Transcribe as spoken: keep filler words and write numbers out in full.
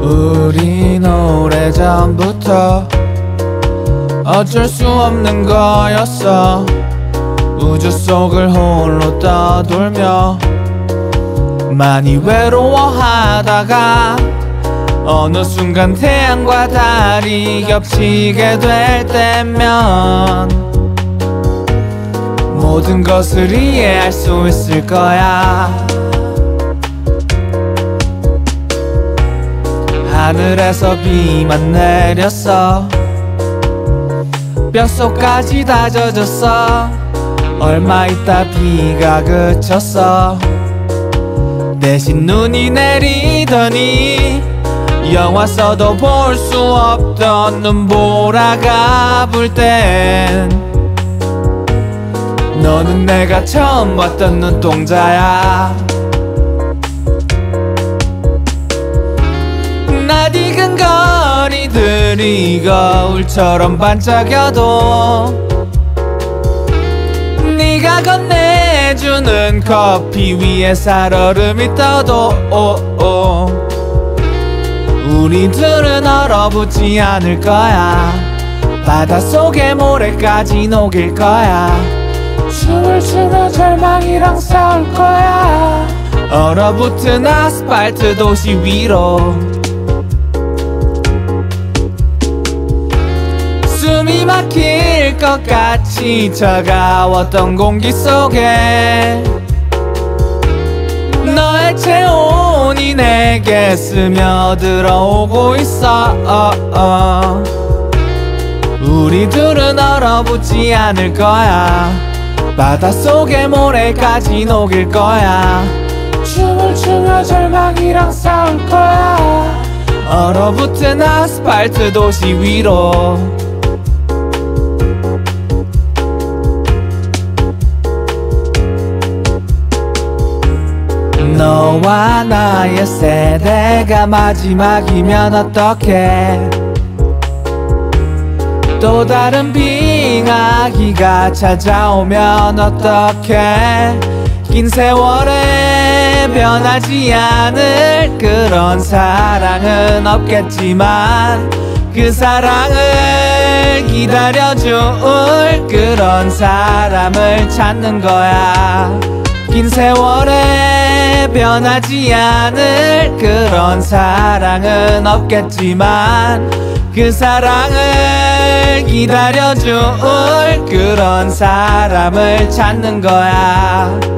우린 오래전부터 어쩔 수 없는 거였어. 우주 속을 홀로 떠돌며 많이 외로워하다가 어느 순간 태양과 달이 겹치게 될 때면 모든 것을 이해할 수 있을 거야. 하늘에서 비만 내렸어. 뼛속까지 다 젖었어. 얼마 있다 비가 그쳤어. 대신 눈이 내리더니 영화 써도 볼 수 없던 눈보라가 불 땐 너는 내가 처음 봤던 눈동자야. 낯익은 거리들이 거울처럼 반짝여도 네가 건네주는 커피 위에 살얼음이 떠도 오, 오. 우리들은 얼어붙지 않을 거야. 바닷속의 모래까지 녹일 거야. 춤을 추며 절망이랑 싸울 거야. 얼어붙은 아스팔트 도시 위로 숨이 막힐 것 같이 차가웠던 공기 속에 너의 체온이 내게 스며들어오고 있어. 어, 어. 우리들은 얼어붙지 않을 거야. 바닷속의 모래까지 녹일 거야. 춤을 추며 절망이랑 싸울 거야. 얼어붙은 아스팔트 도시 위로 너와 나의 세대가 마지막이면 어떡해. 또 다른 빙하기가 찾아오면 어떡해. 긴 세월에 변하지 않을 그런 사랑은 없겠지만 그 사랑을 기다려줄 그런 사람을 찾는 거야. 긴 세월에 변하지 않을 그런 사랑은 없겠지만 그 사랑을 기다려줄 그런 사람을 찾는 거야.